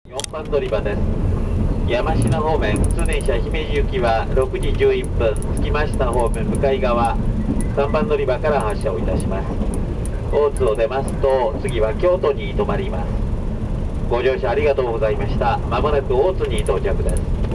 4番乗り場です。山科方面普通電車姫路行きは6時11分、着きました方面向かい側3番乗り場から発車をいたします。大津を出ますと次は京都に停まります。ご乗車ありがとうございました。まもなく大津に到着です。